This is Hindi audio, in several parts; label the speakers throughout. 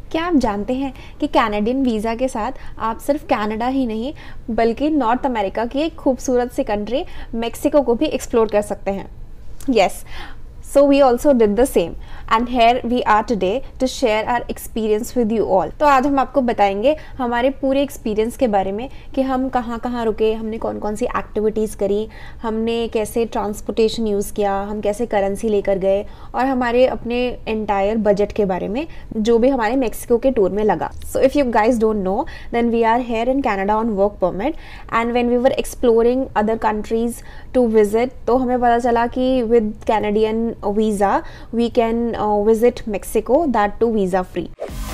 Speaker 1: क्या आप जानते हैं कि कैनेडियन वीज़ा के साथ आप सिर्फ कनाडा ही नहीं बल्कि नॉर्थ अमेरिका की एक खूबसूरत सी कंट्री मेक्सिको को भी एक्सप्लोर कर सकते हैं? Yes, so we also did the same and here we are today to share our experience with you all. तो आज हम आपको बताएंगे हमारे पूरे एक्सपीरियंस के बारे में कि हम कहाँ कहाँ रुके, हमने कौन कौन सी एक्टिविटीज़ करी, हमने कैसे ट्रांसपोर्टेशन यूज़ किया, हम कैसे करेंसी लेकर गए और हमारे अपने एंटायर बजट के बारे में जो भी हमारे मेक्सिको के टूर में लगा. So if you guys don't know, then we are here in Canada on work permit and when we were exploring other countries to visit, तो हमें पता चला कि with Canadian visa we can visit Mexico, that too visa free.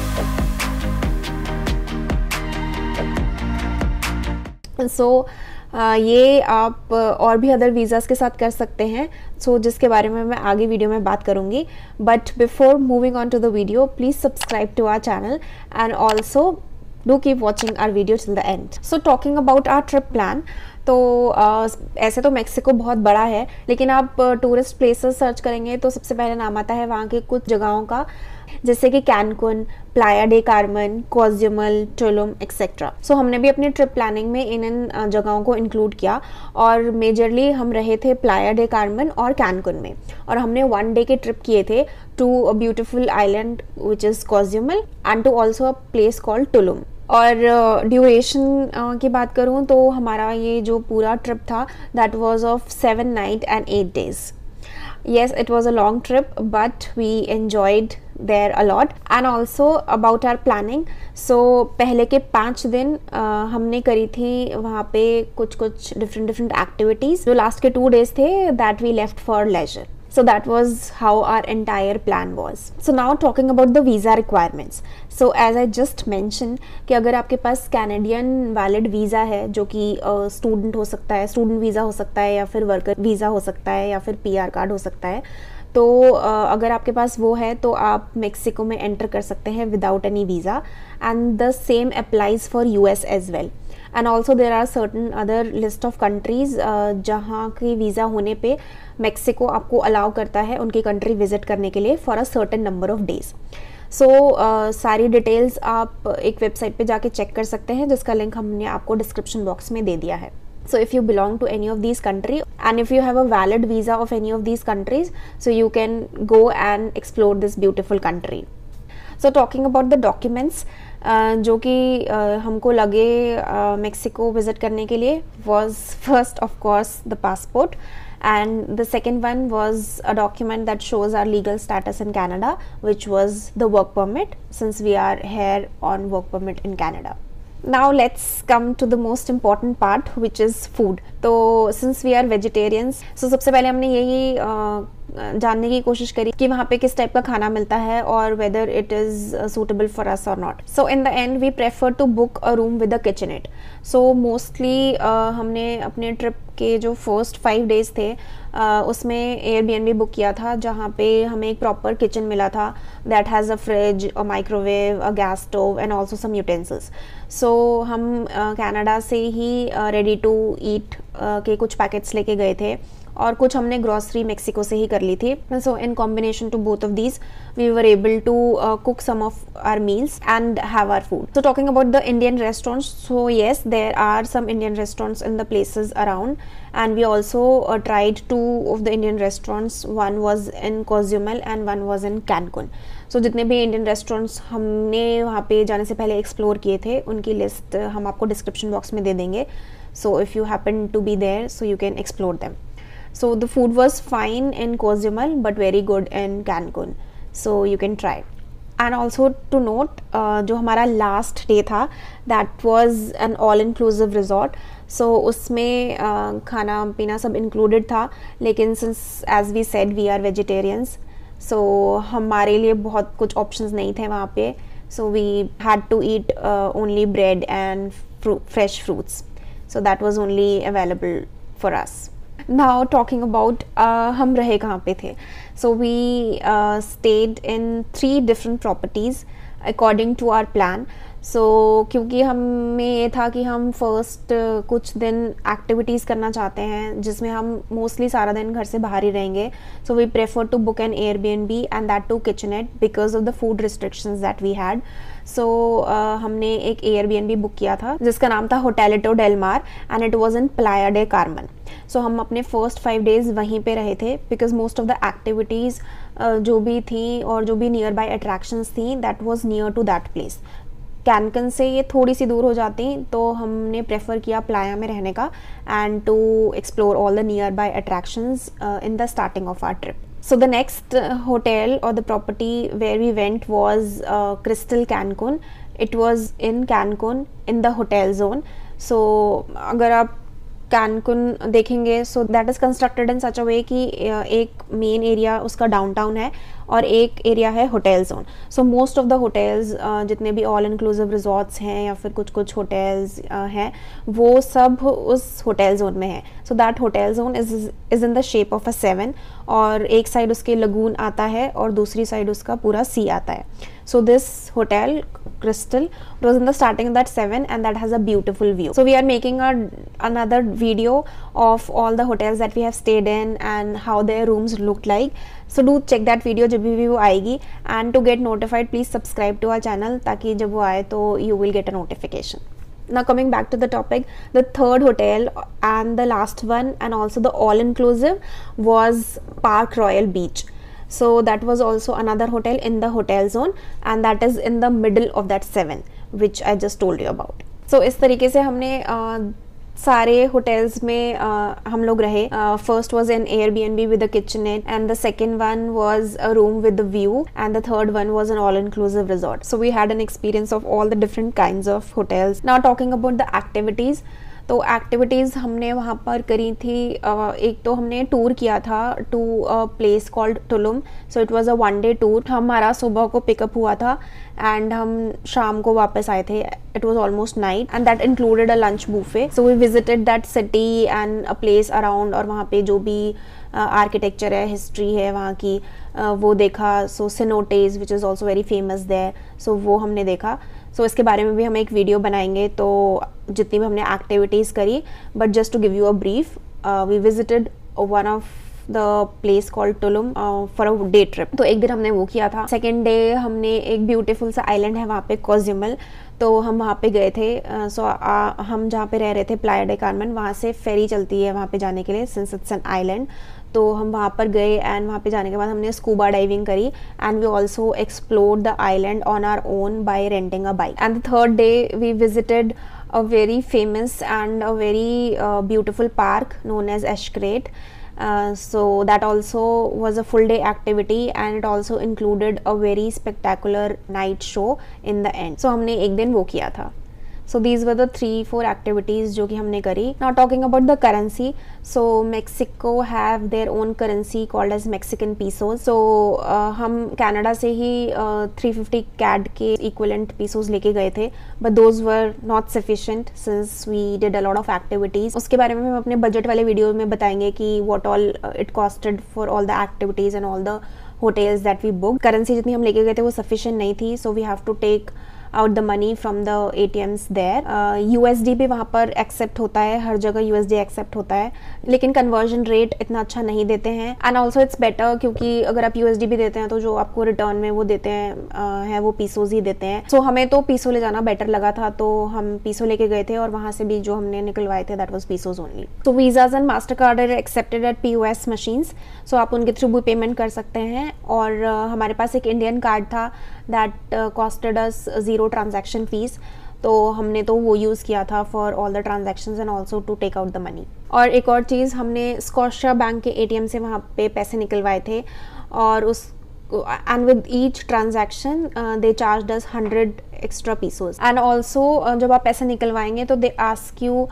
Speaker 1: So ये आप और भी अदर वीज़ाज़ के साथ कर सकते हैं, सो जिसके बारे में मैं आगे वीडियो में बात करूँगी. But before moving on to the video, please subscribe to our channel and also do keep watching our video till the end. So talking about our trip plan, तो ऐसे तो मेक्सिको बहुत बड़ा है, लेकिन आप टूरिस्ट प्लेसेस सर्च करेंगे तो सबसे पहले नाम आता है वहाँ के कुछ जगहों का, जैसे कि Cancun, Playa del Carmen, Cozumel, Tulum etcetera. So हमने भी अपनी ट्रिप प्लानिंग में इन जगहों को इंक्लूड किया और मेजरली हम रहे थे प्लाया डे कार्मेन और कैनकुन में, और हमने 1 डे के ट्रिप किए थे to a beautiful island which is Cozumel and to also a place called Tulum. और ड्यूरेशन की बात करूँ तो हमारा ये जो पूरा ट्रिप था that was of 7 night and 8 days. Yes, it was a long trip, but we enjoyed there a lot. And also about our planning, so पहले के 5 दिन हमने करी थी वहाँ पे कुछ different activities. जो लास्ट के 2 days थे that we left for leisure. So that was how our entire plan was. So now talking about the visa requirements. So as I just mentioned कि अगर आपके पास कैनेडियन वैलिड वीज़ा है जो कि स्टूडेंट हो सकता है, स्टूडेंट वीज़ा हो सकता है या फिर वर्कर वीज़ा हो सकता है या फिर PR कार्ड हो सकता है, तो अगर आपके पास वो है तो आप मेक्सिको में एंटर कर सकते हैं without any visa and the same applies for US as well. And also there are certain other list of countries जहाँ की वीज़ा होने पे मेक्सिको आपको अलाउ करता है उनकी कंट्री विजिट करने के लिए for a certain number of days. So सारी डिटेल्स आप एक वेबसाइट पे जाके चेक कर सकते हैं जिसका लिंक हमने आपको डिस्क्रिप्शन बॉक्स में दे दिया है. So if you belong to any of these countries and if you have a valid visa of any of these countries, so you can go and explore this beautiful country. So talking about the documents जो कि हमको लगे मेक्सिको विजिट करने के लिए was first of course the passport and the second one was a document that shows our legal status in Canada, which was the work permit since we are here on work permit in Canada. Now let's come to the most important part, which is food. तो since we are vegetarians, so सबसे पहले हमने यही जानने की कोशिश करी कि वहाँ पे किस टाइप का खाना मिलता है और whether it is suitable for us or not. So in the end we prefer to book a room with a kitchenette. So mostly हमने अपने ट्रिप के जो फर्स्ट 5 days थे उसमें Airbnb बुक किया था जहाँ पे हमें एक प्रॉपर किचन मिला था that has a fridge, a microwave, a gas stove and also some utensils. So हम कनाडा से ही रेडी टू ईट के कुछ पैकेट्स लेके गए थे और कुछ हमने ग्रॉसरी मेक्सिको से ही कर ली थी. So in combination to both of these we were able to cook some of our meals and have our food. So talking about the Indian restaurants, so yes there are some Indian restaurants in the places around and we also tried 2 of the Indian restaurants. One was in Cozumel and one was in Cancun. So जितने भी इंडियन रेस्टोरेंट्स हमने वहाँ पे जाने से पहले एक्सप्लोर किए थे उनकी लिस्ट हम आपको डिस्क्रिप्शन बॉक्स में दे देंगे. So if you happen to be there, so you can explore them. So the food was fine in Cozumel but very good in Cancun. So you can try. And also to note जो हमारा लास्ट डे था that was an all inclusive resort. So उसमें खाना पीना सब इंक्लूडेड था, लेकिन since as we said we are vegetarians, so हमारे लिए बहुत कुछ ऑप्शंस नहीं थे वहाँ पे. So we had to eat only bread and fresh fruits. So that was only available for us. Now talking about हम रहे कहाँ पे थे. So we stayed in 3 different properties according to our plan. So क्योंकि हमें ये था कि हम फर्स्ट कुछ दिन एक्टिविटीज़ करना चाहते हैं जिसमें हम मोस्टली सारा दिन घर से बाहर ही रहेंगे। So we prefer to book an Airbnb and that too kitchenette because of the food restrictions that we had. So हमने एक एयरबीएनबी बुक किया था जिसका नाम था Hotelito del Mar and it was in Playa del Carmen. So हम अपने फर्स्ट 5 days वहीं पे रहे थे because most of the activities जो भी थी और जो भी नियर बाय अट्रैक्शंस थी that was near to that place. Cancun से ये थोड़ी सी दूर हो जाती तो हमने प्रेफर किया प्लाया में रहने का and to explore all the nearby attractions in the starting of our trip. So the next hotel or the property where we went was Crystal Cancun. It was in Cancun in the hotel zone. So अगर आप कैनकुन देखेंगे so that is constructed in such a way कि एक मेन एरिया उसका डाउनटाउन है और एक एरिया है hotel zone. So most of the hotels जितने भी ऑल इंक्लूसिव रिजॉर्ट्स हैं या फिर कुछ कुछ होटल्स हैं वो सब उस होटल जोन में है। So that hotel zone is in the shape of a 7 और एक साइड उसके लगून आता है और दूसरी साइड उसका पूरा सी आता है। So this hotel Crystal was in the starting of that 7 and that has a beautiful view. So we are making another video of all the hotels that we have stayed in and how their rooms looked like. So do check that video जब भी वो आएगी and to get notified please subscribe to our channel ताकि जब वो आए तो you will get a notification. Now coming back to the topic, the third hotel and the last one and also the all inclusive was Park Royal Beach. So that was also another hotel in the hotel zone and that is in the middle of that 7 which I just told you about. So इस तरीके से हमने सारे होटल्स में हम लोग रहे। First was an Airbnb with a kitchenette and the second one was a room with the view and the third one was an all inclusive resort. So we had an experience of all the different kinds of hotels. Now talking about the activities, तो एक्टिविटीज़ हमने वहाँ पर करी थी। एक तो हमने टूर किया था to a place called Tulum. So it was a 1 day tour. हमारा सुबह को पिकअप हुआ था एंड हम शाम को वापस आए थे। It was almost night and that included a lunch buffet. So we visited that city and a place around और वहाँ पे जो भी आर्किटेक्चर है, हिस्ट्री है वहाँ की, वो देखा। So cenotes which is also very famous there, so वो हमने देखा। सो इसके बारे में भी हम एक वीडियो बनाएंगे तो जितनी भी हमने एक्टिविटीज़ करी। But just to give you a brief, we visited one of the place called Tulum for a day trip. तो एक दिन हमने वो किया था। सेकेंड डे हमने एक ब्यूटीफुल सा आइलैंड है वहाँ पे कोजिमल, तो हम वहाँ पे गए थे। हम जहाँ पे रह रहे थे प्लाया डे कार्मेन, वहाँ से फेरी चलती है वहाँ पे जाने के लिए सिंस इट्स एन आइलैंड। तो हम वहाँ पर गए एंड वहाँ पे जाने के बाद हमने स्कूबा डाइविंग करी and we also explored the island on our own by renting a bike. And the third day we visited a very famous and a very beautiful park known as Ashkrate. So that also was a full day activity and it also included a very spectacular night show in the end. So हमने एक दिन वो किया था। So these were the 3-4 activities जो कि हमने करी. Now talking about the currency, so Mexico have their own currency called as Mexican pesos. So हम कनाडा से ही 350 CAD के equivalent pesos लेके गए थे, but those were not sufficient since we did a lot of activities. उसके बारे में हम अपने बजट वाले वीडियो में बताएंगे कि what all it costed for all the activities and all the hotels that we booked. Currency जितनी हम लेके गए थे वो sufficient नहीं थी, so we have to take out the money from the ATMs there. USD भी वहाँ पर एक्सेप्ट होता है, हर जगह USD एक्सेप्ट होता है, लेकिन कन्वर्जन रेट इतना अच्छा नहीं देते हैं। एंड ऑल्सो इट्स बेटर क्योंकि अगर आप USD भी देते हैं तो जो आपको रिटर्न में वो देते हैं वो पीसोज ही देते हैं। सो हमें तो पीसो ले जाना बेटर लगा था, तो हम पीसो लेके गए थे और वहाँ से भी जो हमने निकलवाए थे दैट वाज पीसोज ओनली। तो Visas and Master card are accepted at POS machines, so आप उनके थ्रू भी पेमेंट कर सकते हैं। और हमारे पास एक इंडियन कार्ड था that costed us 0 transaction fees, तो हमने तो वो यूज़ किया था for all the transactions and also to take out the money. और एक और चीज़, हमने स्कॉटिया बैंक के ATM से वहाँ पे पैसे निकलवाए थे और उस and with each transaction they charged us 100 extra pesos and also जब आप पैसे निकलवाएंगे तो they ask you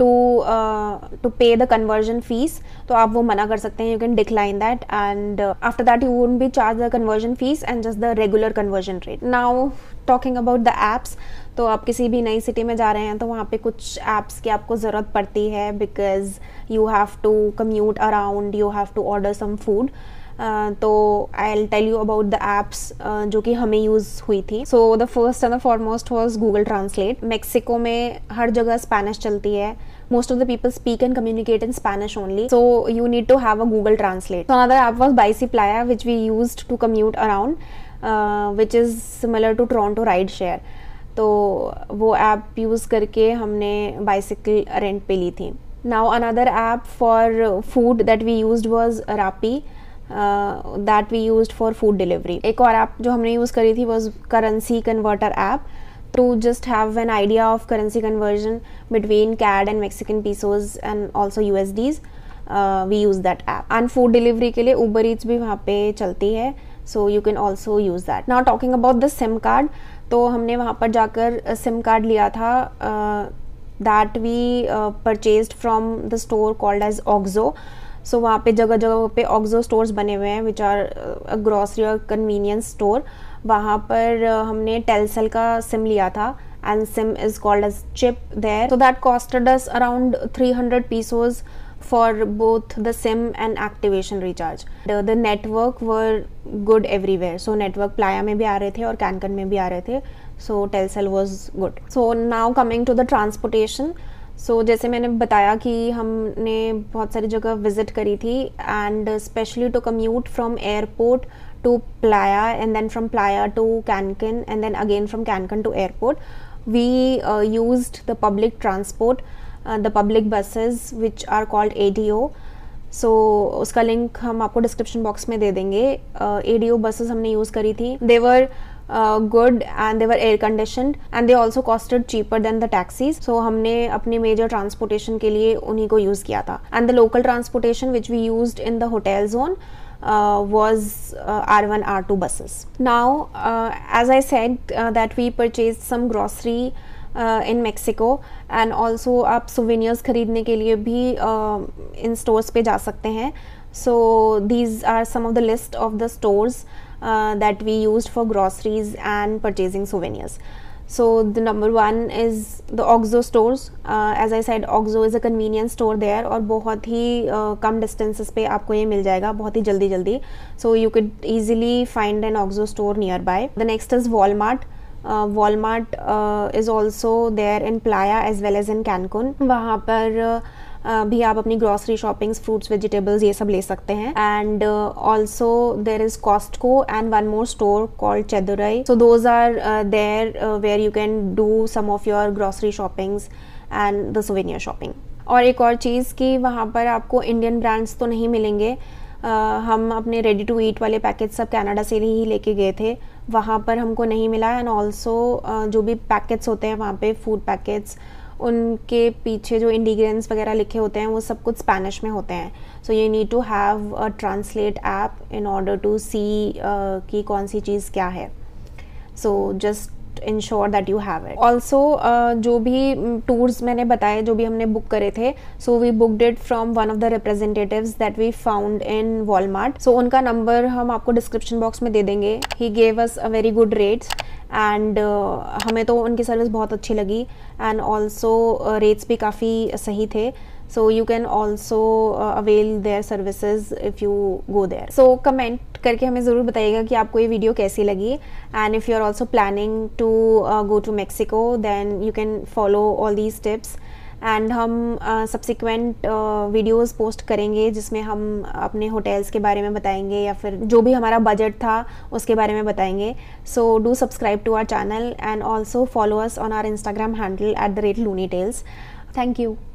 Speaker 1: to pay the conversion fees, तो आप वो मना कर सकते हैं, you can decline that and after that you won't be charged the conversion fees and just the regular conversion rate. Now talking about the apps, तो आप किसी भी नई सिटी में जा रहे हैं तो वहाँ पे कुछ ऐप्स की आपको ज़रूरत पड़ती है because you have to commute around, you have to order some food. तो I will tell you about the apps जो कि हमें यूज़ हुई थी. So the first and the foremost was Google Translate. Mexico में हर जगह स्पेनिश चलती है. Most of the people speak and communicate in Spanish only, so you need to have a Google Translate. So another app was Bicyplaya, which we used to commute around, which is similar to Toronto Rideshare. तो वो ऐप यूज़ करके हमने बाइसिकल रेंट पे ली थी. Now another app for food that we used was Rappi, that we used for food delivery. एक और ऐप जो हमने यूज़ करी थी was Currency Converter app. To just have an idea of currency conversion between CAD and Mexican pesos and also USDs, we use that app. And food delivery के लिए Uber Eats भी वहाँ पे चलती है, so you can also use that. Now talking about the SIM card, तो हमने वहाँ पर जाकर SIM card लिया था that we purchased from the store called as Oxo. So वहाँ पे जगह जगह पे Oxo stores बने हुए हैं which are a grocery or convenience store. वहाँ पर हमने टेलसेल का सिम लिया था and SIM is called as chip there. So that costed us around 300 pesos for both the SIM and activation recharge. The network were good everywhere. So network Playa में भी आ रहे थे और Cancun में भी आ रहे थे. So Telcel was good. So now coming to the transportation. So जैसे मैंने बताया कि हमने बहुत सारी जगह विजिट करी थी and especially to commute from airport to Playa and then from Playa to Cancun and then again from Cancun to airport, we used the public transport, the public buses which are called ADO. So उसका लिंक हम आपको डिस्क्रिप्शन बॉक्स में दे देंगे. ADO buses हमने यूज़ करी थी. They were good and they were air conditioned and they also costed cheaper than the taxis. So हमने अपने major transportation के लिए उन्हीं को यूज़ किया था. And the local transportation which we used in the hotel zone was R1 R2 buses. Now as I said that we purchased some grocery in Mexico and also आप souvenirs खरीदने के लिए भी इन stores पे जा सकते हैं. So these are some of the list of the stores that we used for groceries and purchasing souvenirs. So the number one is the Oxo stores. As I said, Oxo is a convenience store there और बहुत ही कम distances पे आपको ये मिल जाएगा बहुत ही जल्दी. So you could easily find an Oxo store nearby. The next is Walmart. Walmart is also there in Playa as well as in Cancun. वहाँ पर भी आप अपनी ग्रॉसरी शॉपिंग्स, फ्रूट्स, वेजिटेबल्स ये सब ले सकते हैं. And also there is Costco and one more store called Chedraui. So those are there where you can do some of your grocery shoppings and the souvenir shopping. और एक और चीज़ कि वहाँ पर आपको इंडियन ब्रांड्स तो नहीं मिलेंगे. हम अपने रेडी टू ईट वाले पैकेट सब कनाडा से ही लेके गए थे, वहाँ पर हमको नहीं मिला. एंड ऑल्सो जो भी पैकेट्स होते हैं वहाँ पे फूड पैकेट्स, उनके पीछे जो इंग्रेडिएंट्स वगैरह लिखे होते हैं वो सब कुछ स्पेनिश में होते हैं. So you need to have a translate app in order to see कि कौन सी चीज़ क्या है. So just ensure that you have it. Also जो भी टूर्स मैंने बताए, जो भी हमने बुक करे थे, so we booked it from one of the representatives that we found in Walmart. So उनका नंबर हम आपको डिस्क्रिप्शन बॉक्स में दे देंगे. He gave us a very good rates and हमें तो उनकी सर्विस बहुत अच्छी लगी and also rates भी काफ़ी सही थे. So you can also avail their services if you go there. So comment करके हमें ज़रूर बताइएगा कि आपको ये वीडियो कैसी लगी. And if you are also planning to go to Mexico, then you can follow all these tips. And हम subsequent videos post करेंगे जिसमें हम अपने hotels के बारे में बताएंगे या फिर जो भी हमारा budget था उसके बारे में बताएंगे. So do subscribe to our channel and also follow us on our Instagram handle @LooneyTales. Thank you.